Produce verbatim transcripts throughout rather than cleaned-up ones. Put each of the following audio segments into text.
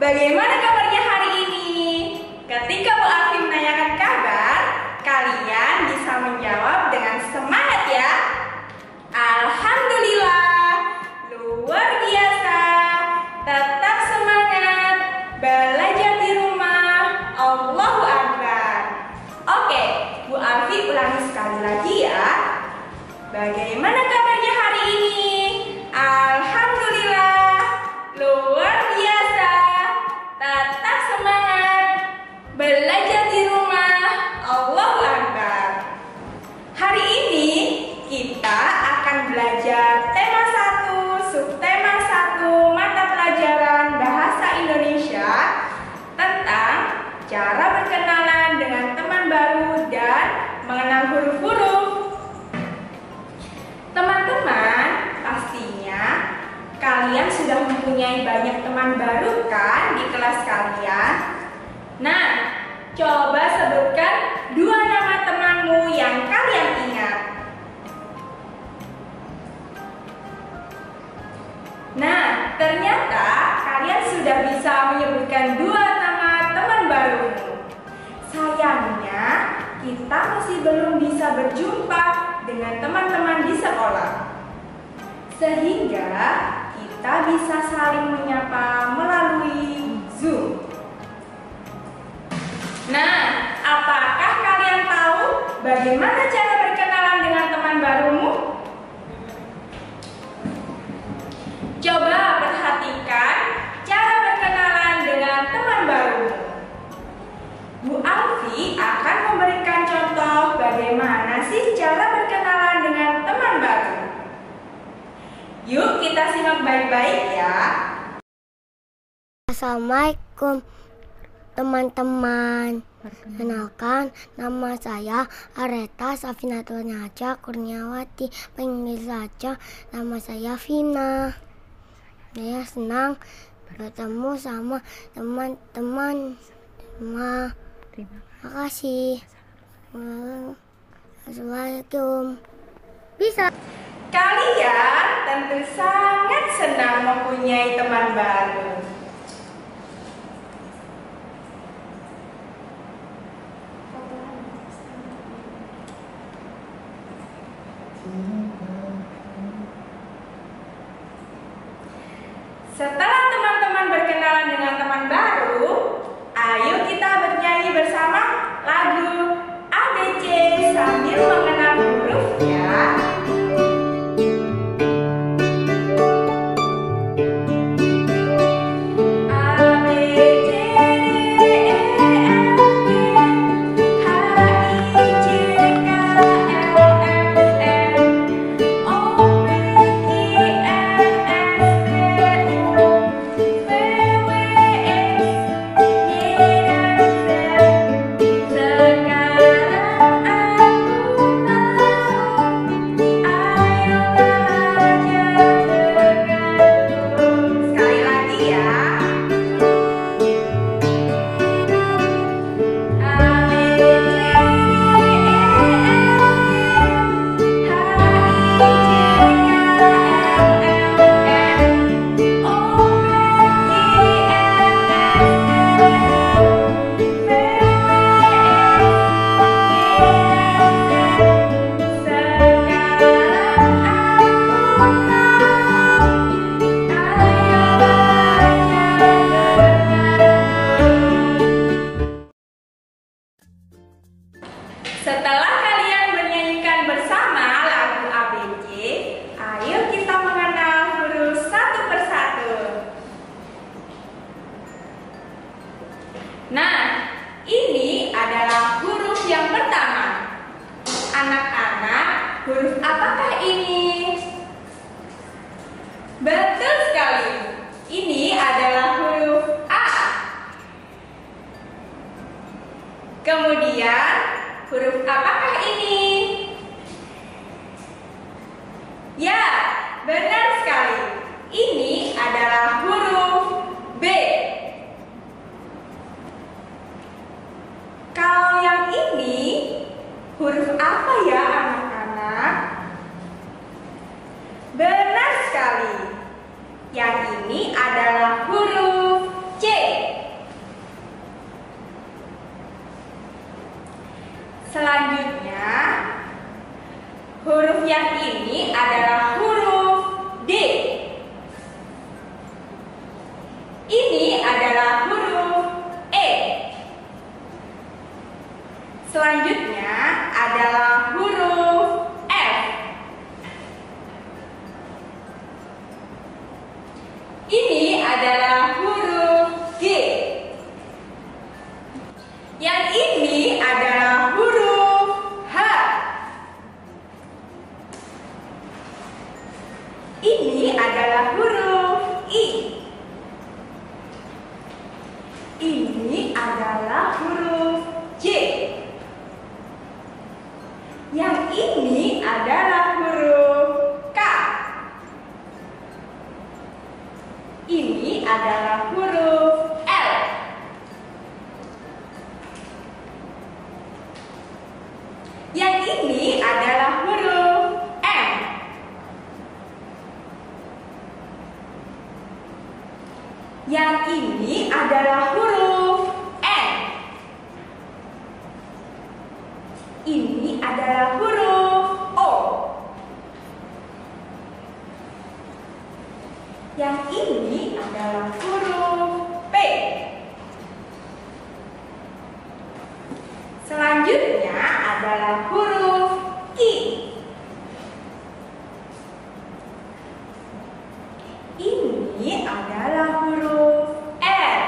bagaimana kabarnya hari ini? Ketika Bu Alfi menanyakan kabar, kalian bisa menjawab dengan semangat ya. Alhamdulillah, luar biasa, tetap semangat, belajar di rumah, Allahu Akbar. Oke, Bu Alfi ulangi sekali lagi ya. Bagaimana kabarnya hari ini? Alhamdulillah, luar biasa, tetap semangat, belajar di rumah, Allahu Akbar. Hari ini kita akan belajar tema satu, subtema satu, mata pelajaran Bahasa Indonesia tentang cara berkenalan dengan teman baru dan mengenal huruf-huruf. Teman-teman, pastinya kalian sudah mempunyai banyak teman baru kan di kelas kalian? Nah, coba sebutkan dua nama temanmu yang kalian ingat. Nah, ternyata kalian sudah bisa menyebutkan dua nama teman barumu. Sayangnya, kita masih belum bisa berjumpa dengan teman-teman di sekolah. Sehingga kita bisa saling menyapa melalui Zoom. Nah, apakah kalian tahu bagaimana cara berkenalan dengan teman barumu? Coba perhatikan cara berkenalan dengan teman barumu. Bu Alfi akan memberikan contoh bagaimana sih cara berkenalan dengan teman baru. Yuk kita simak baik-baik ya. Assalamualaikum teman-teman. Kenalkan, nama saya Areta Safinatul Naja Kurniawati. Panggil saja nama saya Vina. Saya senang bertemu sama teman-teman. Terima kasih. Assalamualaikum. Bisa. Kalian tentu sangat senang mempunyai teman baru. Setelah teman-teman berkenalan dengan teman baru, ayo kita bernyanyi bersama lagu A B C sambil mengenal hurufnya. Setelah kalian bernyanyikan bersama lagu A B C, ayo kita mengenal huruf satu persatu. Nah, ini adalah huruf yang pertama. Anak-anak, huruf apakah ini? Betul sekali. Ini adalah huruf A. Kemudian, huruf apakah ini? Ya, benar sekali. Ini adalah huruf B. Kalau yang ini, huruf apa ya anak-anak? Benar sekali. Yang ini adalah huruf C. yang ini adalah huruf D. Ini adalah huruf E. Selanjutnya adalah huruf F. Ini adalah huruf G. Yang ini adalah huruf H. Ini adalah huruf I. Ini adalah huruf J. Yang ini adalah huruf K. Ini adalah huruf L. Yang ini adalah huruf M. Yang ini adalah huruf N. Ini adalah huruf O. Yang ini adalah huruf P. Selanjutnya adalah huruf I. Ini adalah huruf R.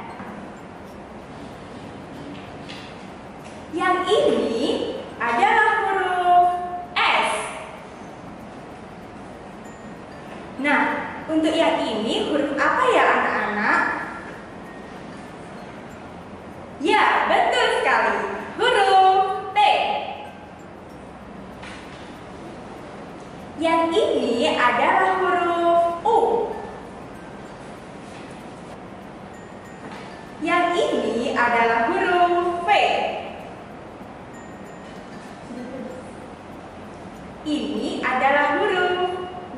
Yang ini adalah huruf S. Nah, untuk yang ini huruf apa ya anak-anak? Ya, betul sekali. Huruf T. Yang ini adalah huruf U. Yang ini adalah huruf V. Ini adalah huruf W.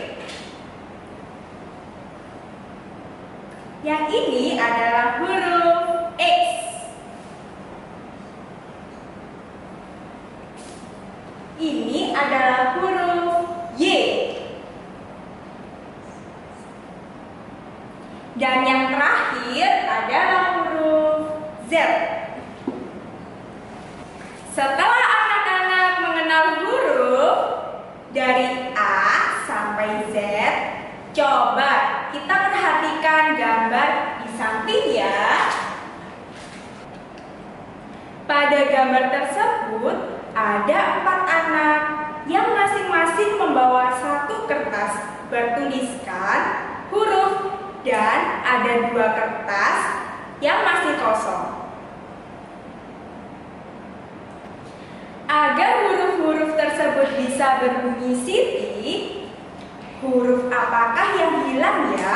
Yang ini adalah huruf X. Ini adalah huruf Y. Dan yang terakhir adalah huruf Z. Setelah anak-anak mengenal huruf dari A sampai Z, coba kita perhatikan gambar di samping ya. Pada gambar tersebut ada empat anak yang masing-masing membawa satu kertas bertuliskan huruf dan ada dua kertas yang masih kosong. Agar huruf-huruf tersebut bisa berbunyi Siti, huruf apakah yang hilang ya?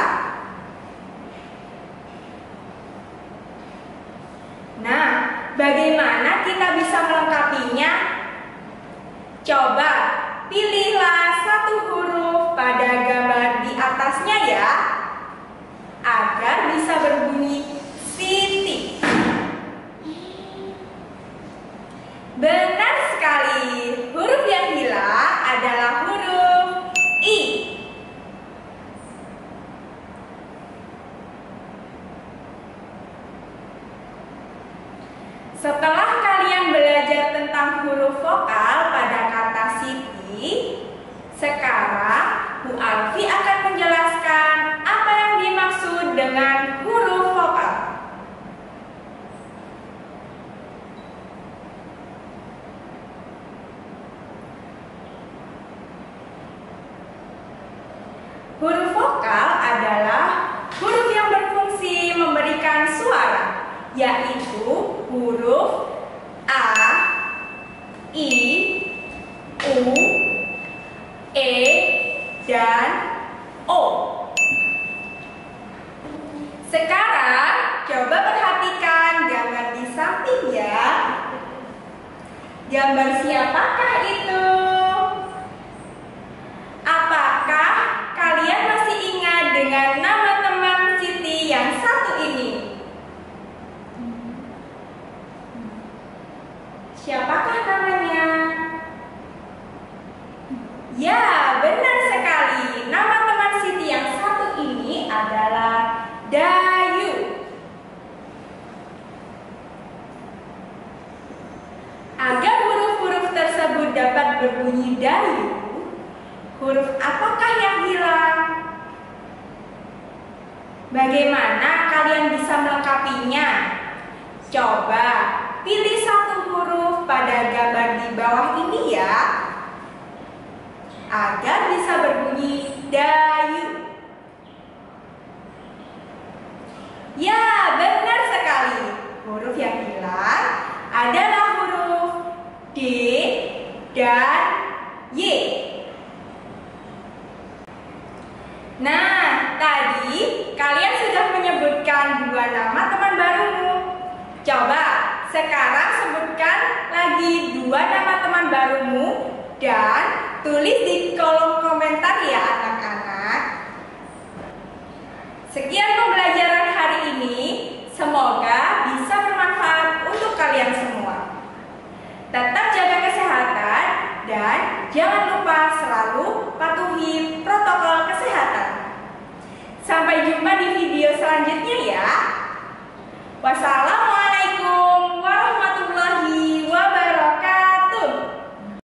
Nah, bagaimana kita bisa melengkapinya? Coba pilihlah satu huruf pada gambar di atasnya ya, agar bisa berbunyi Siti. Benar sekali, huruf yang hilang adalah huruf I. Setelah kalian belajar tentang huruf vokal pada kata Siti, sekarang Bu Alfi akan menjelaskan apa yang dimaksud dengan huruf vokal. Huruf vokal adalah huruf yang berfungsi memberikan suara, yaitu huruf A, I, U, E, dan O. Sekarang coba perhatikan gambar di samping ya. Gambar siapakah itu? Apakah kalian masih ingat dengan nama teman Siti yang satu ini? Siapakah namanya? Ya, benar sekali. Nama teman Siti yang satu ini adalah Dayu. Agar huruf-huruf tersebut dapat berbunyi Dayu, huruf apakah yang hilang? Bagaimana kalian bisa melengkapinya? Coba pilih satu huruf pada gambar di bawah ini ya, agar bisa berbunyi Dayu. Ya, benar sekali. Huruf yang hilang adalah huruf D dan Y. Nah, tadi kalian sudah menyebutkan dua nama teman barumu. Coba sekarang sebutkan lagi dua nama teman barumu dan tulis di kolom komentar ya anak-anak. Sekian pembelajaran hari ini, semoga bisa bermanfaat untuk kalian semua. Tetap jaga kesehatan dan jangan lupa selalu patuhi protokol kesehatan. Sampai jumpa di video selanjutnya ya. Wassalamualaikum.